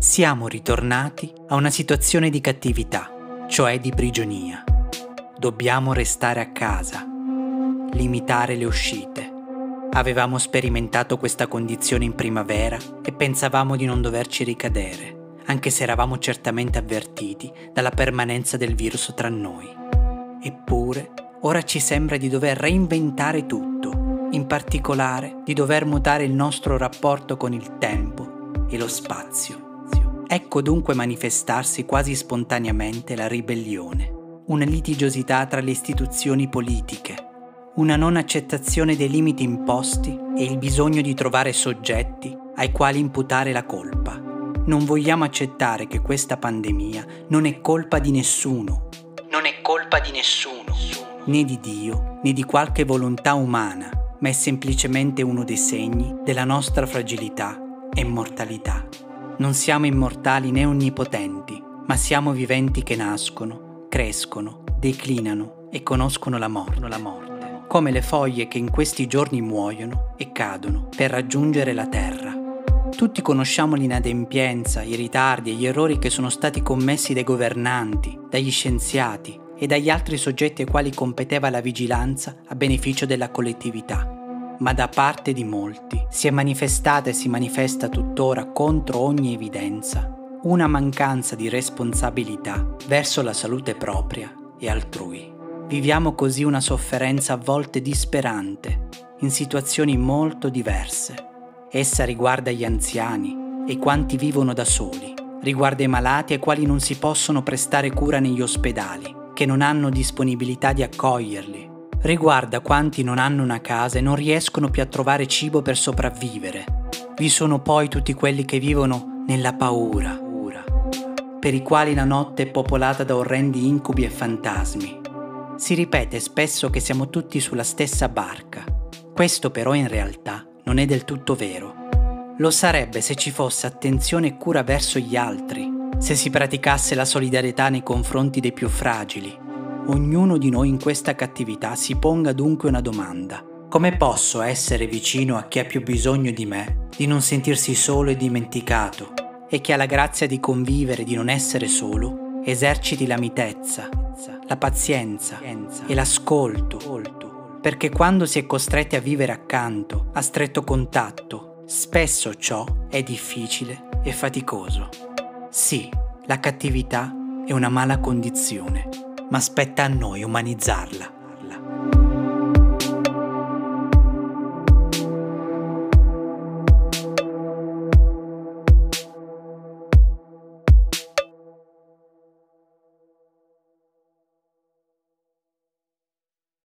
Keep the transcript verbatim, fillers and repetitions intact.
Siamo ritornati a una situazione di cattività, cioè di prigionia. Dobbiamo restare a casa, limitare le uscite. Avevamo sperimentato questa condizione in primavera e pensavamo di non doverci ricadere, anche se eravamo certamente avvertiti dalla permanenza del virus tra noi. Eppure, ora ci sembra di dover reinventare tutto, in particolare di dover mutare il nostro rapporto con il tempo e lo spazio. Ecco dunque manifestarsi quasi spontaneamente la ribellione, una litigiosità tra le istituzioni politiche, una non accettazione dei limiti imposti e il bisogno di trovare soggetti ai quali imputare la colpa. Non vogliamo accettare che questa pandemia non è colpa di nessuno, non è colpa di nessuno, né di Dio, né di qualche volontà umana, ma è semplicemente uno dei segni della nostra fragilità e mortalità. Non siamo immortali né onnipotenti, ma siamo viventi che nascono, crescono, declinano e conoscono la morte, la morte, come le foglie che in questi giorni muoiono e cadono per raggiungere la terra. Tutti conosciamo l'inadempienza, i ritardi e gli errori che sono stati commessi dai governanti, dagli scienziati e dagli altri soggetti ai quali competeva la vigilanza a beneficio della collettività. Ma da parte di molti si è manifestata e si manifesta tuttora contro ogni evidenza una mancanza di responsabilità verso la salute propria e altrui. Viviamo così una sofferenza a volte disperante, in situazioni molto diverse. Essa riguarda gli anziani e quanti vivono da soli, riguarda i malati ai quali non si possono prestare cura negli ospedali, che non hanno disponibilità di accoglierli. Riguarda quanti non hanno una casa e non riescono più a trovare cibo per sopravvivere. Vi sono poi tutti quelli che vivono nella paura, per i quali la notte è popolata da orrendi incubi e fantasmi. Si ripete spesso che siamo tutti sulla stessa barca. Questo però in realtà non è del tutto vero. Lo sarebbe se ci fosse attenzione e cura verso gli altri, se si praticasse la solidarietà nei confronti dei più fragili. Ognuno di noi in questa cattività si ponga dunque una domanda. Come posso essere vicino a chi ha più bisogno di me, di non sentirsi solo e dimenticato, e che ha la grazia di convivere, di non essere solo, eserciti la mitezza, la pazienza e l'ascolto, perché quando si è costretti a vivere accanto, a stretto contatto, spesso ciò è difficile e faticoso. Sì, la cattività è una mala condizione, ma spetta a noi umanizzarla.